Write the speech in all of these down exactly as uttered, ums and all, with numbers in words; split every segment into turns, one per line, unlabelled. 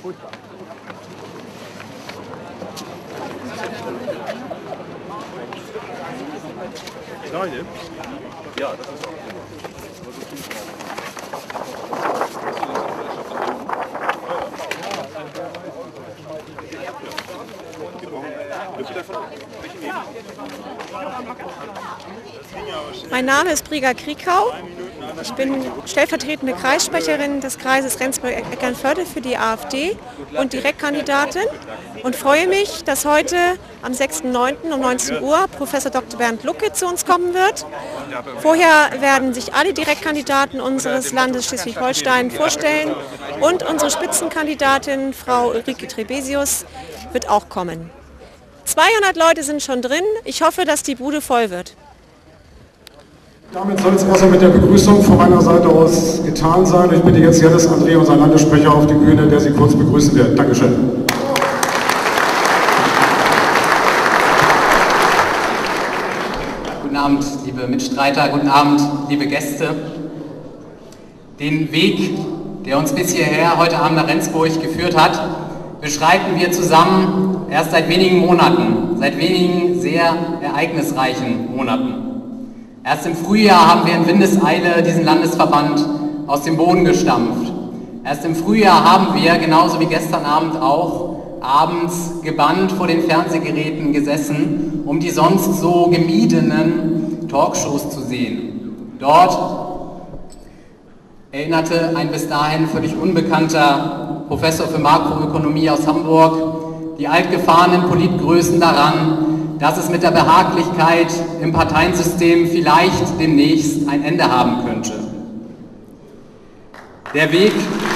Kleine? Ja, das ist auch.
Mein Name ist Briga Kriegau. Ich bin stellvertretende Kreissprecherin des Kreises Rendsburg-Eckernförde für die AfD und Direktkandidatin und freue mich, dass heute am sechsten neunten um neunzehn Uhr Professor Doktor Bernd Lucke zu uns kommen wird. Vorher werden sich alle Direktkandidaten unseres Landes Schleswig-Holstein vorstellen und unsere Spitzenkandidatin, Frau Ulrike Trebesius, wird auch kommen. zweihundert Leute sind schon drin. Ich hoffe, dass die Bude voll wird.
Damit soll es erstmal mit der Begrüßung von meiner Seite aus getan sein. Ich bitte jetzt Jannis André, unser Landessprecher, auf die Bühne, der Sie kurz begrüßen wird. Dankeschön.
Guten Abend, liebe Mitstreiter, guten Abend, liebe Gäste. Den Weg, der uns bis hierher heute Abend nach Rendsburg geführt hat, beschreiten wir zusammen erst seit wenigen Monaten, seit wenigen sehr ereignisreichen Monaten. Erst im Frühjahr haben wir in Windeseile diesen Landesverband aus dem Boden gestampft. Erst im Frühjahr haben wir, genauso wie gestern Abend auch, abends gebannt vor den Fernsehgeräten gesessen, um die sonst so gemiedenen Talkshows zu sehen. Dort erinnerte ein bis dahin völlig unbekannter Professor für Makroökonomie aus Hamburg die altgefahrenen Politgrößen daran, dass es mit der Behaglichkeit im Parteiensystem vielleicht demnächst ein Ende haben könnte. Der Weg,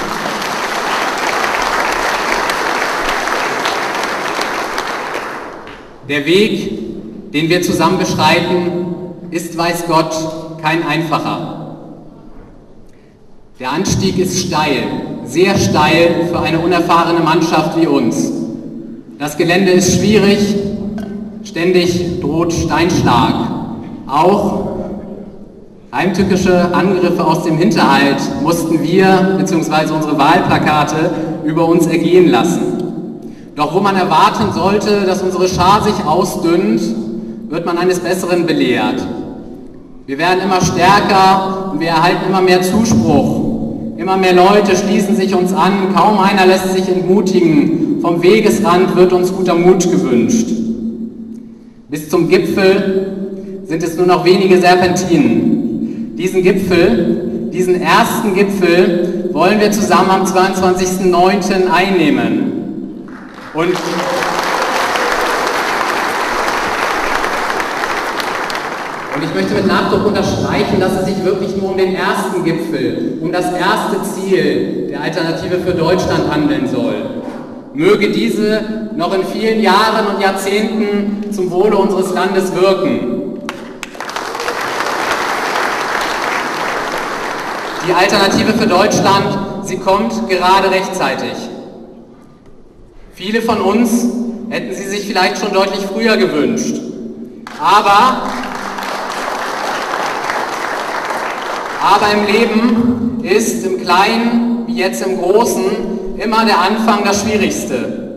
der Weg, den wir zusammen beschreiten, ist, weiß Gott, kein einfacher. Der Anstieg ist steil, sehr steil für eine unerfahrene Mannschaft wie uns. Das Gelände ist schwierig, ständig droht Steinschlag. Auch heimtückische Angriffe aus dem Hinterhalt mussten wir bzw. unsere Wahlplakate über uns ergehen lassen. Doch wo man erwarten sollte, dass unsere Schar sich ausdünnt, wird man eines Besseren belehrt. Wir werden immer stärker und wir erhalten immer mehr Zuspruch. Immer mehr Leute schließen sich uns an, kaum einer lässt sich entmutigen. Vom Wegesrand wird uns guter Mut gewünscht. Bis zum Gipfel sind es nur noch wenige Serpentinen. Diesen Gipfel, diesen ersten Gipfel, wollen wir zusammen am zweiundzwanzigsten neunten einnehmen. Und, und ich möchte mit Nachdruck unterstreichen, dass es sich wirklich nur um den ersten Gipfel, um das erste Ziel der Alternative für Deutschland handeln soll. Möge diese noch in vielen Jahren und Jahrzehnten zum Wohle unseres Landes wirken. Die Alternative für Deutschland, sie kommt gerade rechtzeitig. Viele von uns hätten sie sich vielleicht schon deutlich früher gewünscht. Aber, aber im Leben ist im Kleinen wie jetzt im Großen immer der Anfang das Schwierigste.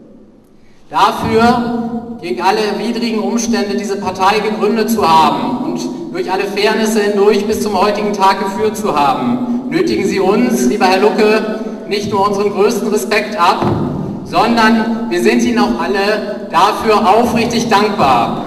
Dafür, gegen alle widrigen Umstände diese Partei gegründet zu haben und durch alle Fairnisse hindurch bis zum heutigen Tag geführt zu haben, nötigen Sie uns, lieber Herr Lucke, nicht nur unseren größten Respekt ab, sondern wir sind Ihnen auch alle dafür aufrichtig dankbar.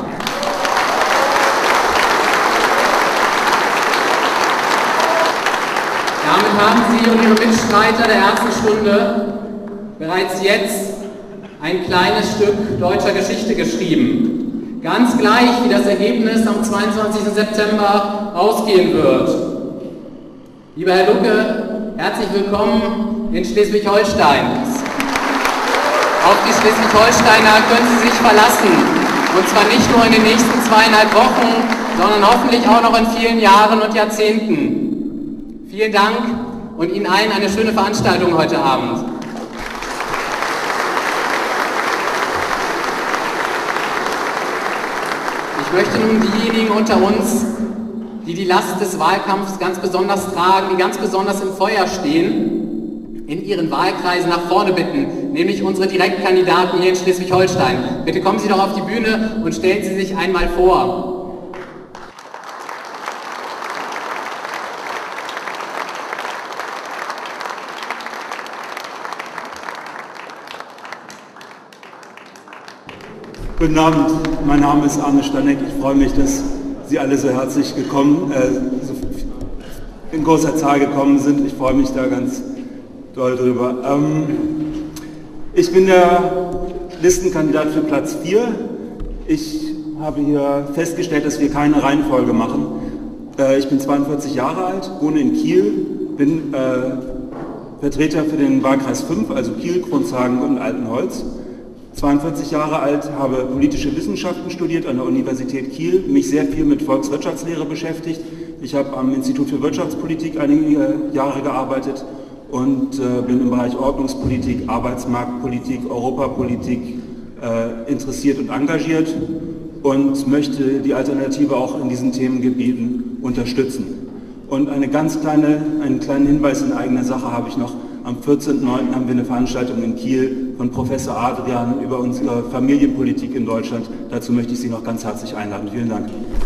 Damit haben Sie und Ihre Mitstreiter der ersten Stunde bereits jetzt ein kleines Stück deutscher Geschichte geschrieben. Ganz gleich, wie das Ergebnis am zweiundzwanzigsten September ausgehen wird. Lieber Herr Lucke, herzlich willkommen in Schleswig-Holstein. Auf die Schleswig-Holsteiner können Sie sich verlassen. Und zwar nicht nur in den nächsten zweieinhalb Wochen, sondern hoffentlich auch noch in vielen Jahren und Jahrzehnten. Vielen Dank und Ihnen allen eine schöne Veranstaltung heute Abend. Ich möchte nun diejenigen unter uns, die die Last des Wahlkampfs ganz besonders tragen, die ganz besonders im Feuer stehen, in ihren Wahlkreisen nach vorne bitten, nämlich unsere Direktkandidaten hier in Schleswig-Holstein. Bitte kommen Sie doch auf die Bühne und stellen Sie sich einmal vor.
Guten Abend, mein Name ist Arne Stanek. Ich freue mich, dass Sie alle so herzlich gekommen, äh, so in großer Zahl gekommen sind. Ich freue mich da ganz doll drüber. Ähm, ich bin der Listenkandidat für Platz vier. Ich habe hier festgestellt, dass wir keine Reihenfolge machen. Äh, ich bin zweiundvierzig Jahre alt, wohne in Kiel, bin äh, Vertreter für den Wahlkreis fünf, also Kiel, Kronshagen und Altenholz. zweiundvierzig Jahre alt, habe politische Wissenschaften studiert an der Universität Kiel, mich sehr viel mit Volkswirtschaftslehre beschäftigt. Ich habe am Institut für Wirtschaftspolitik einige Jahre gearbeitet und äh, bin im Bereich Ordnungspolitik, Arbeitsmarktpolitik, Europapolitik äh, interessiert und engagiert und möchte die Alternative auch in diesen Themengebieten unterstützen. Und eine ganz kleine, einen kleinen Hinweis in eigener Sache habe ich noch. Am vierzehnten neunten haben wir eine Veranstaltung in Kiel von Professor Adrian über unsere Familienpolitik in Deutschland. Dazu möchte ich Sie noch ganz herzlich einladen. Vielen Dank.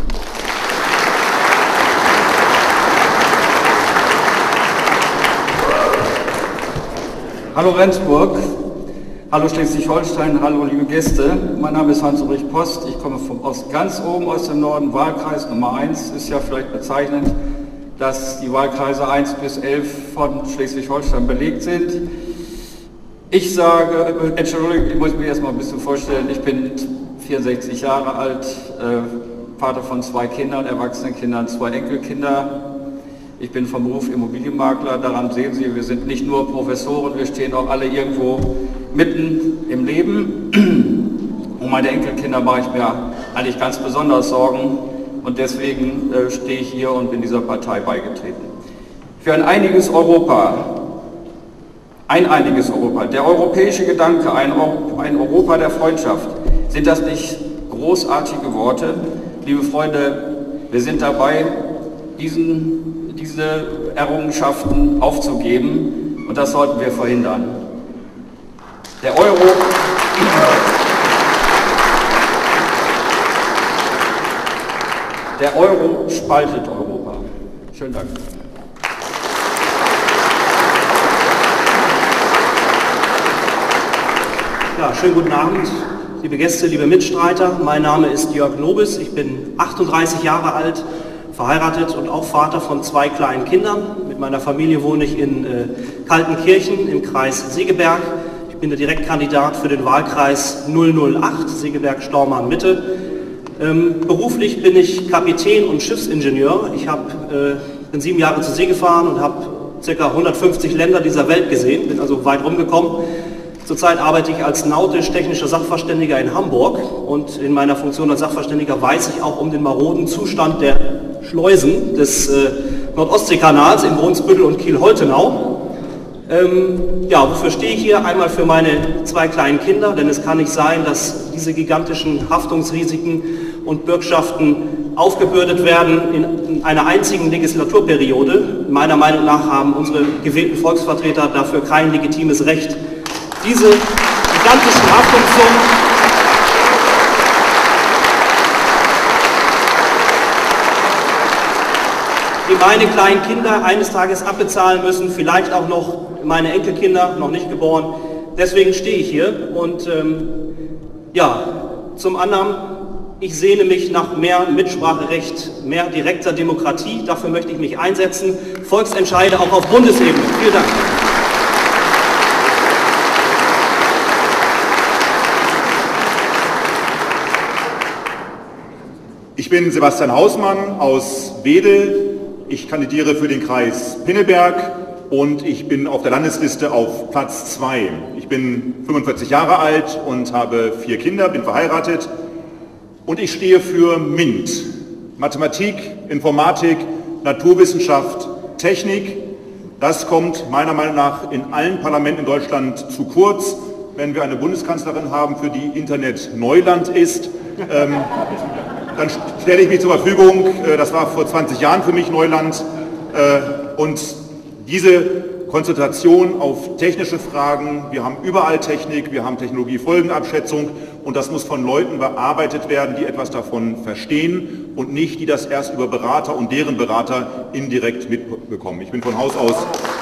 Hallo Rendsburg, hallo Schleswig-Holstein, hallo liebe Gäste. Mein Name ist Hans-Ulrich Post, ich komme vom, aus ganz oben aus dem Norden, Wahlkreis Nummer eins, ist ja vielleicht bezeichnend, dass die Wahlkreise eins bis elf von Schleswig-Holstein belegt sind. Ich sage, äh, Entschuldigung, ich muss mich erstmal ein bisschen vorstellen, ich bin vierundsechzig Jahre alt, äh, Vater von zwei Kindern, erwachsenen Kindern, zwei Enkelkinder. Ich bin vom Beruf Immobilienmakler, daran sehen Sie, wir sind nicht nur Professoren, wir stehen auch alle irgendwo mitten im Leben. Um meine Enkelkinder mache ich mir eigentlich ganz besonders Sorgen. Und deswegen äh, stehe ich hier und bin dieser Partei beigetreten. Für ein einiges Europa, ein einiges Europa, der europäische Gedanke, ein, Euro, ein Europa der Freundschaft, sind das nicht großartige Worte? Liebe Freunde, wir sind dabei, diesen, diese Errungenschaften aufzugeben und das sollten wir verhindern. Der Euro... Der Euro spaltet Europa. Schönen Dank.
Ja, schönen guten Abend, liebe Gäste, liebe Mitstreiter. Mein Name ist Jörg Nobis. Ich bin achtunddreißig Jahre alt, verheiratet und auch Vater von zwei kleinen Kindern. Mit meiner Familie wohne ich in äh, Kaltenkirchen im Kreis Segeberg. Ich bin der Direktkandidat für den Wahlkreis null null acht, Segeberg-Stormarn-Mitte. Ähm, beruflich bin ich Kapitän und Schiffsingenieur. Ich hab, äh, bin sieben Jahre zur See gefahren und habe ca. hundertfünfzig Länder dieser Welt gesehen, bin also weit rumgekommen. Zurzeit arbeite ich als nautisch-technischer Sachverständiger in Hamburg und in meiner Funktion als Sachverständiger weiß ich auch um den maroden Zustand der Schleusen des äh, Nordostseekanals in Brunsbüttel und Kiel-Holtenau. Ähm, ja, wofür stehe ich hier? Einmal für meine zwei kleinen Kinder, denn es kann nicht sein, dass diese gigantischen Haftungsrisiken und Bürgschaften aufgebürdet werden in, in einer einzigen Legislaturperiode. Meiner Meinung nach haben unsere gewählten Volksvertreter dafür kein legitimes Recht. Diese gigantischen Haftungssummen die meine kleinen Kinder eines Tages abbezahlen müssen, vielleicht auch noch meine Enkelkinder, noch nicht geboren. Deswegen stehe ich hier und ähm, ja, zum anderen, ich sehne mich nach mehr Mitspracherecht, mehr direkter Demokratie. Dafür möchte ich mich einsetzen. Volksentscheide auch auf Bundesebene. Vielen Dank.
Ich bin Sebastian Hausmann aus Wedel. Ich kandidiere für den Kreis Pinneberg und ich bin auf der Landesliste auf Platz zwei. Ich bin fünfundvierzig Jahre alt und habe vier Kinder, bin verheiratet und ich stehe für MINT. Mathematik, Informatik, Naturwissenschaft, Technik. Das kommt meiner Meinung nach in allen Parlamenten in Deutschland zu kurz. Wenn wir eine Bundeskanzlerin haben, für die Internet Neuland ist, ähm, dann stelle ich mich zur Verfügung. Das war vor zwanzig Jahren für mich Neuland. Und diese Konzentration auf technische Fragen. Wir haben überall Technik, wir haben Technologiefolgenabschätzung und das muss von Leuten bearbeitet werden, die etwas davon verstehen und nicht, die das erst über Berater und deren Berater indirekt mitbekommen. Ich bin von Haus aus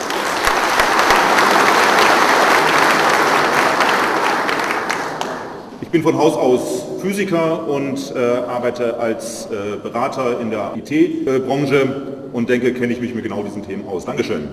Ich bin von Haus aus Physiker und äh, arbeite als äh, Berater in der I T-Branche und denke, kenne ich mich mit genau diesen Themen aus. Dankeschön.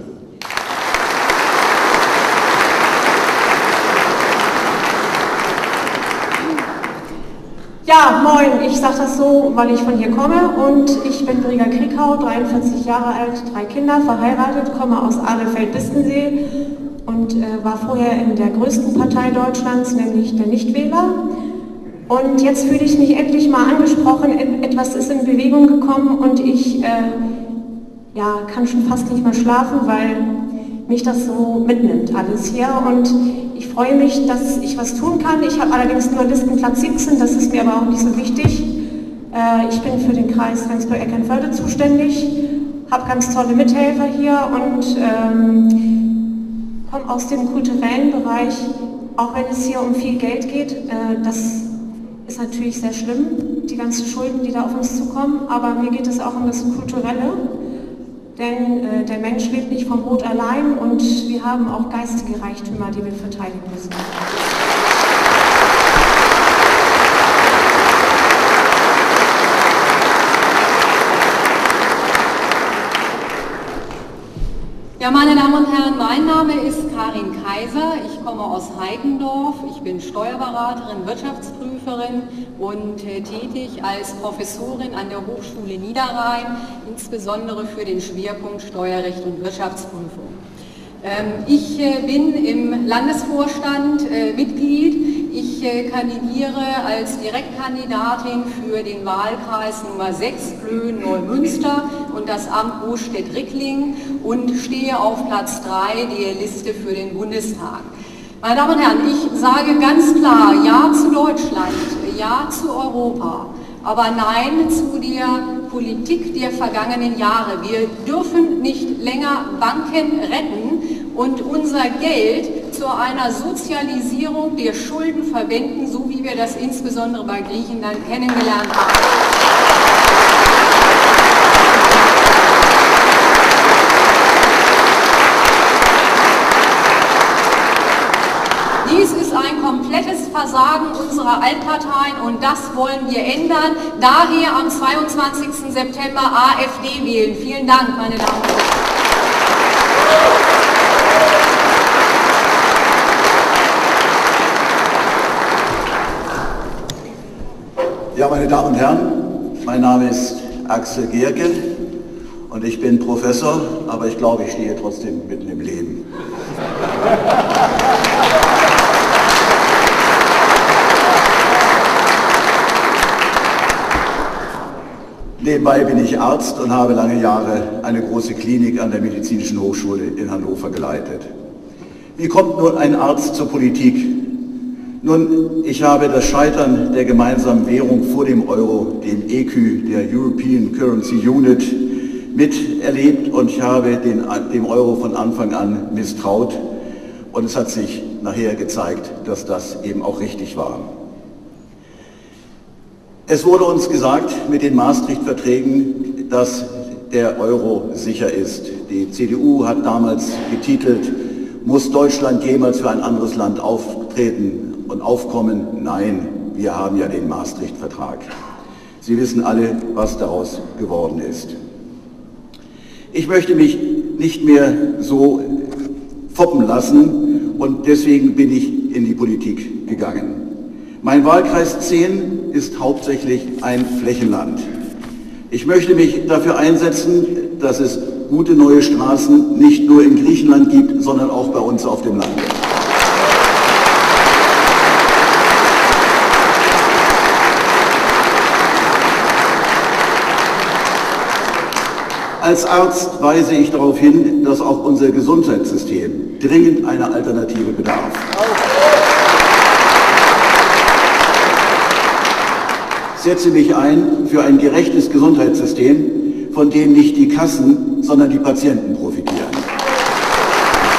Ja, moin, ich sage das so, weil ich von hier komme und ich bin Briga Kriegau, dreiundvierzig Jahre alt, drei Kinder, verheiratet, komme aus Ahlefeld-Bistensee und äh, war vorher in der größten Partei Deutschlands, nämlich der Nichtwähler. Und jetzt fühle ich mich endlich mal angesprochen, etwas ist in Bewegung gekommen und ich äh, ja, kann schon fast nicht mehr schlafen, weil mich das so mitnimmt alles hier und ich freue mich, dass ich was tun kann. Ich habe allerdings nur Listenplatz siebzehn, das ist mir aber auch nicht so wichtig. Äh, ich bin für den Kreis Rendsburg-Eckernförde zuständig, habe ganz tolle Mithelfer hier und ähm, komme aus dem kulturellen Bereich, auch wenn es hier um viel Geld geht. Äh, das ist natürlich sehr schlimm, die ganzen Schulden, die da auf uns zukommen, aber mir geht es auch um das Kulturelle. Denn äh, der Mensch lebt nicht vom Brot allein und wir haben auch geistige Reichtümer, die wir verteidigen müssen.
Ja, meine Damen und Herren, mein Name ist Karin Kaiser, ich komme aus Heikendorf, ich bin Steuerberaterin, Wirtschaftsprüferin und äh, tätig als Professorin an der Hochschule Niederrhein, insbesondere für den Schwerpunkt Steuerrecht und Wirtschaftsprüfung. Ähm, ich äh, bin im Landesvorstand äh, Mitglied, ich äh, kandidiere als Direktkandidatin für den Wahlkreis Nummer sechs Plön-Neumünster und das Amt Bostedt-Rickling und stehe auf Platz drei der Liste für den Bundestag. Meine Damen und Herren, ich sage ganz klar Ja zu Deutschland, Ja zu Europa, aber Nein zu der Politik der vergangenen Jahre. Wir dürfen nicht länger Banken retten und unser Geld zu einer Sozialisierung der Schulden verwenden, so wie wir das insbesondere bei Griechenland kennengelernt haben. Dies ist ein komplettes Versagen unserer Altparteien und das wollen wir ändern. Daher am zweiundzwanzigsten September AfD wählen. Vielen Dank, meine Damen und Herren.
Ja, meine Damen und Herren, mein Name ist Axel Gierke und ich bin Professor, aber ich glaube, ich stehe trotzdem mitten im Leben. Nebenbei bin ich Arzt und habe lange Jahre eine große Klinik an der Medizinischen Hochschule in Hannover geleitet. Wie kommt nun ein Arzt zur Politik? Nun, ich habe das Scheitern der gemeinsamen Währung vor dem Euro, dem E Q, der European Currency Unit, miterlebt und ich habe den, dem Euro von Anfang an misstraut und es hat sich nachher gezeigt, dass das eben auch richtig war. Es wurde uns gesagt mit den Maastricht-Verträgen, dass der Euro sicher ist. Die C D U hat damals getitelt, muss Deutschland jemals für ein anderes Land auftreten und aufkommen? Nein, wir haben ja den Maastricht-Vertrag. Sie wissen alle, was daraus geworden ist. Ich möchte mich nicht mehr so foppen lassen und deswegen bin ich in die Politik gegangen. Mein Wahlkreis zehn ist hauptsächlich ein Flächenland. Ich möchte mich dafür einsetzen, dass es gute neue Straßen nicht nur in Griechenland gibt, sondern auch bei uns auf dem Land. Als Arzt weise ich darauf hin, dass auch unser Gesundheitssystem dringend einer Alternative bedarf. Ich setze mich ein für ein gerechtes Gesundheitssystem, von dem nicht die Kassen, sondern die Patienten profitieren.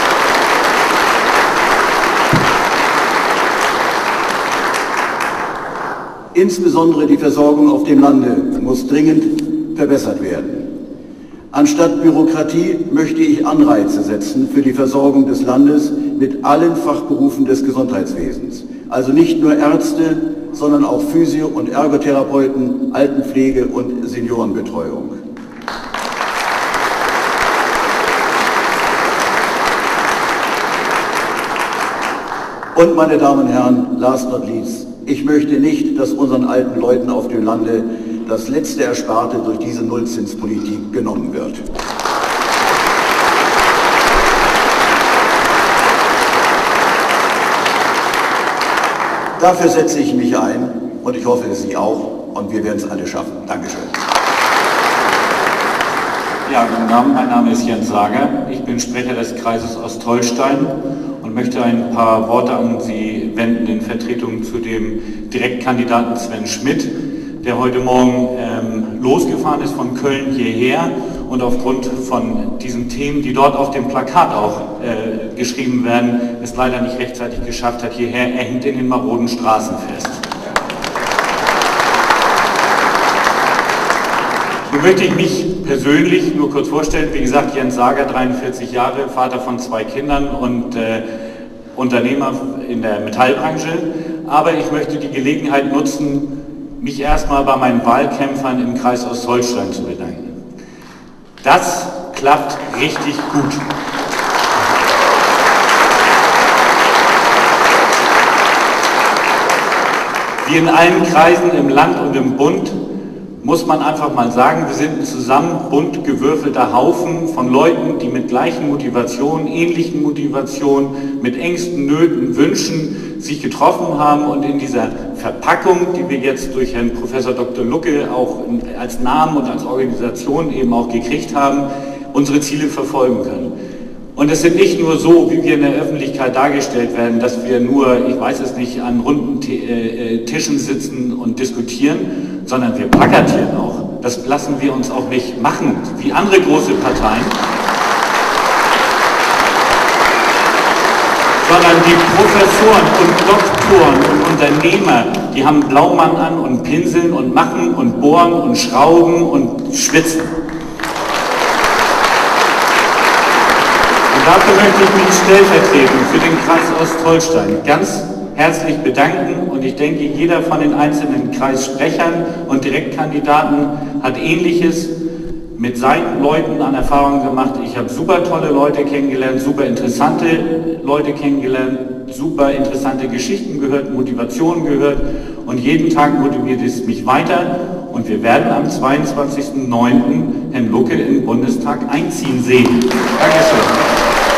Insbesondere die Versorgung auf dem Lande muss dringend verbessert werden. Anstatt Bürokratie möchte ich Anreize setzen für die Versorgung des Landes mit allen Fachberufen des Gesundheitswesens. Also nicht nur Ärzte, sondern auch Physio- und Ergotherapeuten, Altenpflege und Seniorenbetreuung. Und meine Damen und Herren, last not least, ich möchte nicht, dass unseren alten Leuten auf dem Lande das letzte Ersparte durch diese Nullzinspolitik genommen wird. Dafür setze ich mich ein und ich hoffe, Sie auch, und wir werden es alle schaffen. Dankeschön.
Ja, guten Abend, mein Name ist Jens Sager. Ich bin Sprecher des Kreises Ostholstein und möchte ein paar Worte an Sie wenden in Vertretung zu dem Direktkandidaten Sven Schmidt, der heute Morgen ähm, losgefahren ist von Köln hierher und aufgrund von diesen Themen, die dort auf dem Plakat auch äh, geschrieben werden, es leider nicht rechtzeitig geschafft hat hierher. Er hängt in den maroden Straßen fest. Nun möchte ich mich persönlich nur kurz vorstellen. Wie gesagt, Jens Sager, dreiundvierzig Jahre, Vater von zwei Kindern und äh, Unternehmer in der Metallbranche. Aber ich möchte die Gelegenheit nutzen, mich erstmal bei meinen Wahlkämpfern im Kreis Ostholstein zu bedanken. Das klappt richtig gut. Wie in allen Kreisen im Land und im Bund muss man einfach mal sagen, wir sind ein zusammen bunt gewürfelter Haufen von Leuten, die mit gleichen Motivationen, ähnlichen Motivationen, mit Ängsten, Nöten, Wünschen sich getroffen haben und in dieser Verpackung, die wir jetzt durch Herrn Professor Doktor Lucke auch als Namen und als Organisation eben auch gekriegt haben, unsere Ziele verfolgen können. Und es sind nicht nur so, wie wir in der Öffentlichkeit dargestellt werden, dass wir nur, ich weiß es nicht, an runden Tischen sitzen und diskutieren, sondern wir plakatieren auch. Das lassen wir uns auch nicht machen, wie andere große Parteien, sondern die Professoren und Doktoren und Unternehmer, die haben Blaumann an und pinseln und machen und bohren und schrauben und schwitzen. Und dafür möchte ich mich stellvertretend für den Kreis Ostholstein ganz herzlich bedanken und ich denke, jeder von den einzelnen Kreissprechern und Direktkandidaten hat Ähnliches mit seinen Leuten an Erfahrung gemacht. Ich habe super tolle Leute kennengelernt, super interessante Leute kennengelernt, super interessante Geschichten gehört, Motivationen gehört und jeden Tag motiviert es mich weiter und wir werden am zweiundzwanzigsten neunten Herrn Lucke im Bundestag einziehen sehen. Dankeschön.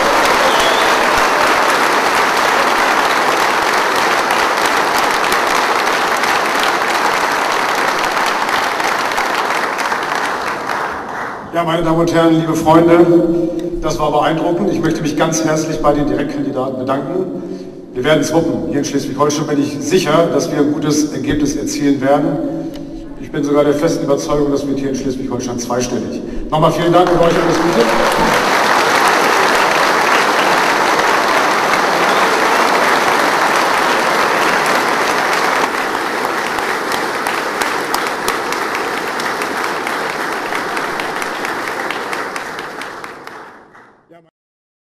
Ja, meine Damen und Herren, liebe Freunde, das war beeindruckend. Ich möchte mich ganz herzlich bei den Direktkandidaten bedanken. Wir werden es wuppen. Hier in Schleswig-Holstein bin ich sicher, dass wir ein gutes Ergebnis erzielen werden. Ich bin sogar der festen Überzeugung, dass wir hier in Schleswig-Holstein zweistellig. Nochmal vielen Dank und euch alles Gute.